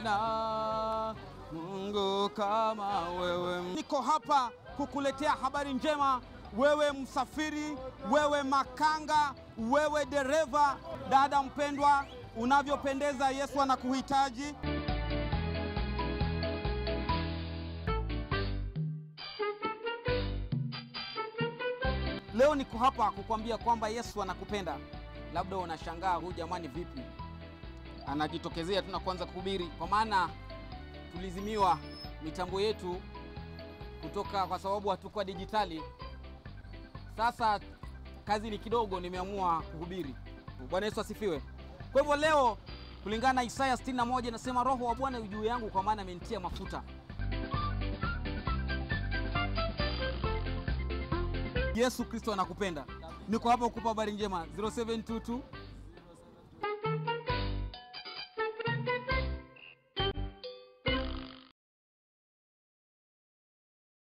hakuna Mungu kama wewe. Niko hapa kukuletea habari njema, wewe msafiri, wewe makanga, wewe dereva, dada mpendwa, unavyopendeza, Yesu anakuhitaji. Leo niko hapa kukwambia kwamba Yesu anakupenda. Labda unashangaa, huyu jamani vipi anajitokezea tuna kwanza kuhubiri? Kwa maana tulizimiwa mitambo yetu kutoka kwa sababu hatukuwa dijitali. Sasa kazi ni kidogo, nimeamua kuhubiri. Bwana Yesu asifiwe. Kwa hivyo leo kulingana na Isaya 61 nasema Roho wa Bwana yu juu yangu kwa maana amenitia mafuta. Yesu Kristo anakupenda. Niko hapa kukupa habari njema. 0722